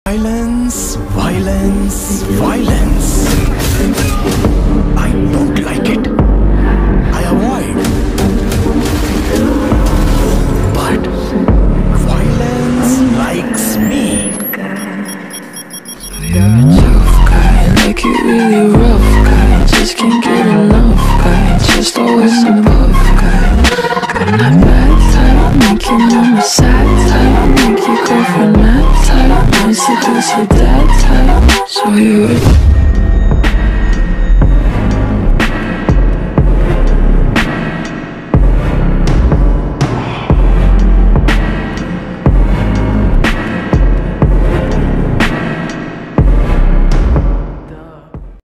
Violence, violence, violence. I don't like it. I avoid. But violence likes me. You're a tough guy, like it really rough guy. Just can't get enough guy, just always above guy. I'm that bad type, make your mama sad type, make your girlfriend mad type, might seduce your dad type. So you're